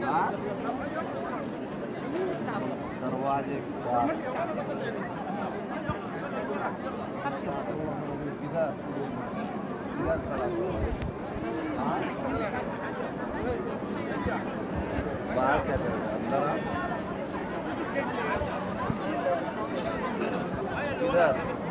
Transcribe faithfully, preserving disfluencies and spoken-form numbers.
हाँ दरवाजे किधर किधर खड़ा हाँ बाहर क्या कर रहा है अंदर किधर